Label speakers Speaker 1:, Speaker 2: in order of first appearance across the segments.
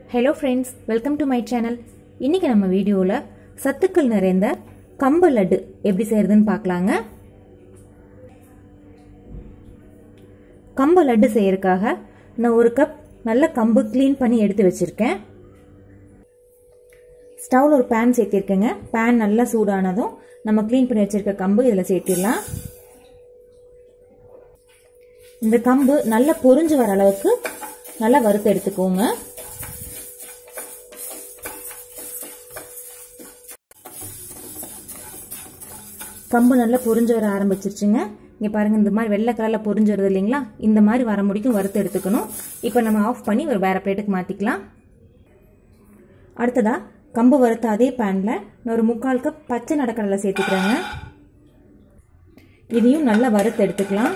Speaker 1: Hello friends, welcome to my channel. இன்னைக்கு நம்ம வீடியோல சத்துக்கள் நிறைந்த கம்பு லட்டு எப்படி செய்யறதுன்னு பார்க்கலாங்க. கம்பு லட்டு செய்யறதுக்காக நான் ஒரு கப் நல்ல கம்பு க்ளீன் பண்ணி எடுத்து வச்சிருக்கேன். ஸ்டவ்ல ஒரு pan சேர்த்திருக்கேங்க. pan நல்லா சூடானதும் நம்ம க்ளீன் பண்ணி வச்சிருக்க கம்பு இதல சேர்த்திடலாம். இந்த கம்பு நல்லா பொரிஞ்சு வர அளவுக்கு நல்லா வறுத்து எடுத்துக்கோங்க. கம்பு நல்லா பொரிஞ்சு வர ஆரம்பிச்சிருச்சுங்க. இங்க பாருங்க, இந்த மாதிரி வெள்ளை கலர்ல பொரிஞ்சு வருது இல்லைங்களா? இந்த மாதிரி வர முடிக்கும் வறுத்து எடுத்துக்கணும். இப்போ நம்ம ஆஃப் பண்ணி ஒரு வேற பிளேட்டுக்கு மாத்திக்கலாம். அடுத்ததா கம்பு வறுத்த அதே பேன்ல நான் ஒரு 3/4 கப் பச்சை நடக்கடலை சேர்த்துக்கிறேங்க. இதையும் நல்லா வறுத்து எடுத்துக்கலாம்.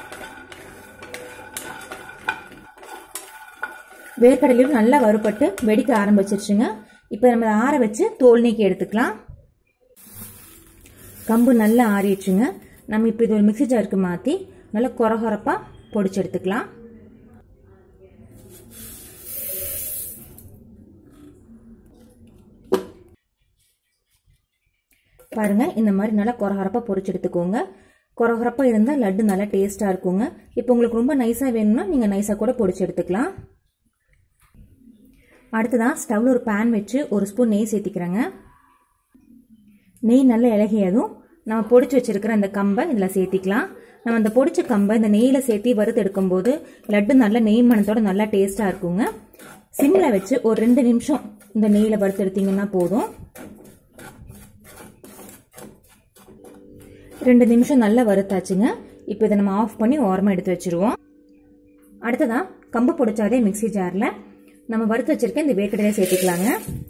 Speaker 1: வேர்க்கடலையும் நல்லா வறுபட்டு வெடிக்க ஆரம்பிச்சிருச்சுங்க. இப்போ நம்ம ஆற வச்சு தோல் நீக்கி எடுத்துக்கலாம். கம்பு நல்லா ஆறிடுச்சுங்க. நம்ம இப்போ இது ஒரு மிக்ஸி ஜாருக்கு மாற்றி நல்லா கொரகொரப்பா பொடிச்சு எடுத்துக்கலாம். பாருங்க, இந்த மாதிரி நல்லா கொரகொரப்பா பொரிச்சு எடுத்துக்கோங்க. கொரகொரப்பா இருந்தால் லட்டு நல்லா டேஸ்டா இருக்குங்க. இப்போ உங்களுக்கு ரொம்ப நைஸா வேணும்னா நீங்க நைஸா கூட பொடிச்சு எடுத்துக்கலாம். அடுத்ததான் ஸ்டவ்ல ஒரு பேன் வச்சு ஒரு ஸ்பூன் நெய் சேர்த்திக்கிறேங்க. நெய் நல்லா இலகியதும் நம்ம பொடிச்சு வச்சிருக்கிற அந்த கம்பை இதில் சேர்த்திக்கலாம். நம்ம அந்த பொடிச்ச கம்பை இந்த நெய்யில் சேர்த்தி வறுத்து எடுக்கும்போது லட்டு நல்ல நெய் மணத்தோட நல்லா டேஸ்டாக இருக்குங்க. சிம்மில் வச்சு ஒரு 2 நிமிஷம் இந்த நெய்யில் வறுத்து எடுத்தீங்கன்னா போதும். 2 நிமிஷம் நல்லா வறுத்தாச்சுங்க. இப்போ இதை நம்ம ஆஃப் பண்ணி ஓரமாக எடுத்து வச்சிருவோம். அடுத்ததான் கம்பு பொடிச்சாதே மிக்ஸி ஜாரில் நம்ம வறுத்து வச்சிருக்க இந்த வேர்க்கடலையை சேர்த்துக்கலாங்க.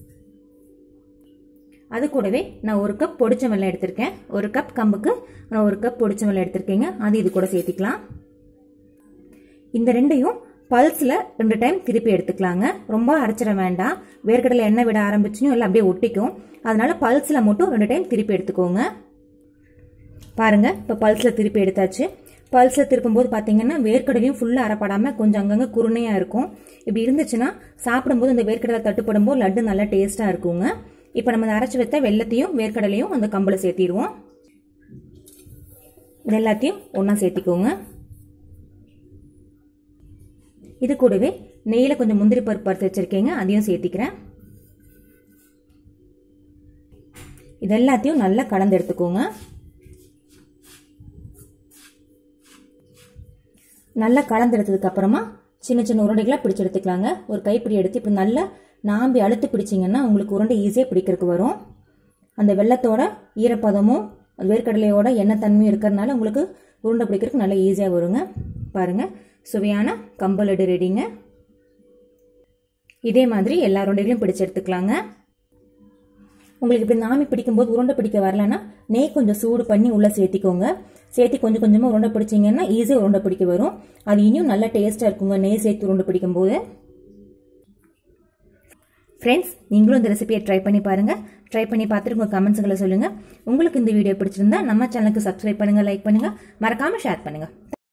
Speaker 1: அது கூடவே நான் 1 கப் பொடிச்ச வெல்லம் எடுத்திருக்கேன். 1 கப் கம்புக்கு நான் 1 கப் பொடிச்ச வெல்லம் எடுத்திருக்கேங்க. அது இது கூட சேர்த்திக்கலாம். இந்த ரெண்டையும் பல்ஸ்ல 2 டைம் திருப்பி எடுத்துக்கலாங்க. ரொம்ப அரைச்சிட வேண்டாம். வேர்க்கடலை எண்ணெய் விட ஆரம்பிச்சும் எல்லாம் அப்படியே ஒட்டிக்கும். அதனால பல்ஸ்ல மட்டும் 2 டைம் திருப்பி எடுத்துக்கோங்க. பாருங்க, இப்போ பல்ஸ்ல திருப்பி எடுத்தாச்சு. பல்ஸ்ல திருப்பும் போது பாத்தீங்கன்னா வேர்க்கடலையும் ஃபுல்லா அரைப்படாம கொஞ்சம் அங்கங்க குருணையா இருக்கும். இப்படி இருந்துச்சுன்னா சாப்பிடும்போது இந்த வேர்க்கடலை தட்டுப்படும் போது லட்டு நல்லா டேஸ்டா இருக்குங்க. இப்போ நம்ம அரைச்சு வைத்த வெல்லத்தையும் வேர்க்கடலையும் அந்த கம்புல சேர்த்திடுவோம். இது எல்லாத்தையும் ஒன்னா சேர்த்திக்கோங்க. இது கூடவே நெய்யில கொஞ்சம் முந்திரி பருப்பு வறுத்து வச்சிருக்கீங்க, அதையும் சேர்த்திக்கிறேன். இது எல்லாத்தையும் நல்லா கலந்து எடுத்துக்கோங்க. நல்லா கலந்து எடுத்ததுக்கு அப்புறமா சின்ன சின்ன உருண்டைகளா பிடிச்சு எடுத்துக்கலாங்க. ஒரு கைப்பிடி எடுத்து இப்ப நல்லா நாம்பி அழுத்து பிடிச்சிங்கன்னா உங்களுக்கு உருண்டை ஈஸியாக பிடிக்கிறதுக்கு வரும். அந்த வெள்ளத்தோட ஈரப்பதமும் வேர்க்கடலையோட எண்ணெய் தன்மையும் இருக்கிறதுனால உங்களுக்கு உருண்டை பிடிக்கிறதுக்கு நல்லா ஈஸியாக வருங்க. பாருங்க, சுவையான கம்பு லட்டு ரெடிங்க. இதே மாதிரி எல்லா உருண்டைகளையும் பிடிச்சு எடுத்துக்கலாங்க. உங்களுக்கு இப்படி நாமி பிடிக்கும்போது உருண்டை பிடிக்க வரலன்னா நெய் கொஞ்சம் சூடு பண்ணி உள்ள சேர்த்திக்கோங்க. சேர்த்து கொஞ்சம் கொஞ்சமாக உருண்டை பிடிச்சிங்கன்னா ஈஸியாக உருண்டை பிடிக்க வரும். அது இன்னும் நல்லா டேஸ்டாக இருக்குங்க நெய் சேர்த்து உருண்டை பிடிக்கும் போது. ஃப்ரெண்ட்ஸ், நீங்களும் இந்த ரெசிபியை ட்ரை பண்ணி பாருங்க. ட்ரை பண்ணி பார்த்துட்டு உங்க கமெண்ட்ஸ்களை சொல்லுங்க. உங்களுக்கு இந்த வீடியோ பிடிச்சிருந்தா நம்ம சேனலுக்கு சப்ஸ்கிரைப் பண்ணுங்க, லைக் பண்ணுங்க, மறக்காம ஷேர் பண்ணுங்க.